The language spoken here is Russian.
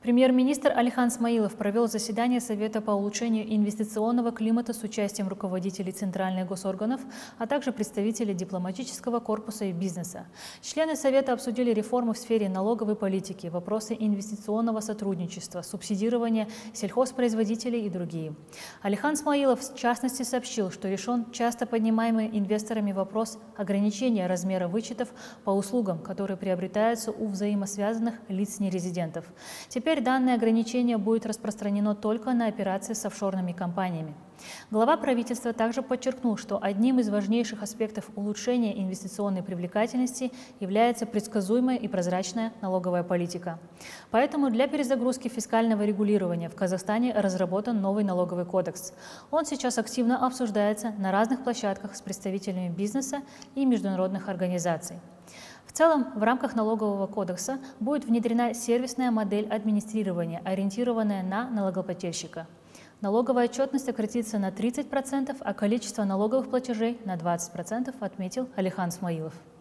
Премьер-министр Алихан Смаилов провел заседание Совета по улучшению инвестиционного климата с участием руководителей центральных госорганов, а также представителей дипломатического корпуса и бизнеса. Члены Совета обсудили реформы в сфере налоговой политики, вопросы инвестиционного сотрудничества, субсидирования сельхозпроизводителей и другие. Алихан Смаилов в частности сообщил, что решен часто поднимаемый инвесторами вопрос ограничения размера вычетов по услугам, которые приобретаются у взаимосвязанных лиц-нерезидентов. Теперь данное ограничение будет распространено только на операции с офшорными компаниями. Глава правительства также подчеркнул, что одним из важнейших аспектов улучшения инвестиционной привлекательности является предсказуемая и прозрачная налоговая политика. Поэтому для перезагрузки фискального регулирования в Казахстане разработан новый налоговый кодекс. Он сейчас активно обсуждается на разных площадках с представителями бизнеса и международных организаций. В целом, в рамках налогового кодекса будет внедрена сервисная модель администрирования, ориентированная на налогоплательщика. Налоговая отчетность сократится на 30%, а количество налоговых платежей на 20%, отметил Алихан Смаилов.